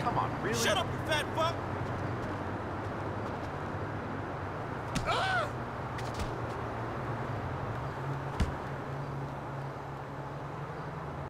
Come on, really? Shut up, you fat fuck!